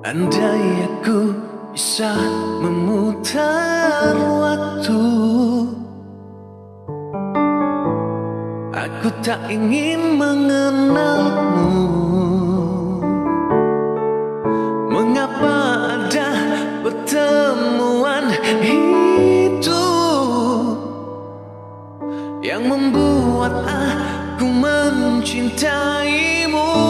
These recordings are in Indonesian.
Andai aku bisa memutar waktu, aku tak ingin mengenalmu. Mengapa ada pertemuan itu yang membuat aku mencintaimu?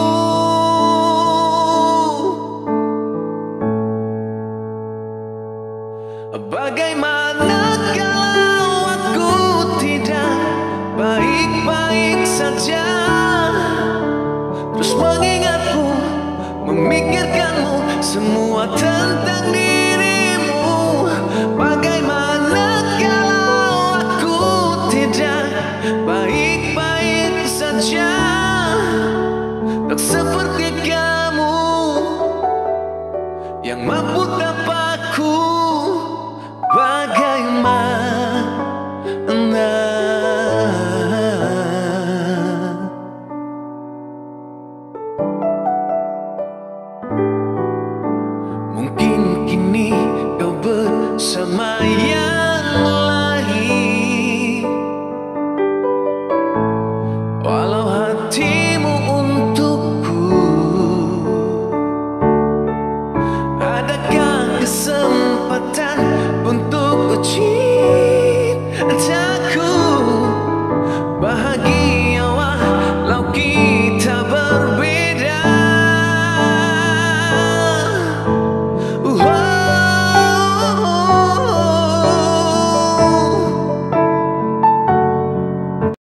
Bagaimana kalau aku tidak baik-baik saja, terus mengingatmu, memikirkanmu, semua tentang dirimu. Bagaimana kalau aku tidak baik-baik saja, tak seperti kamu yang mampu tapaku.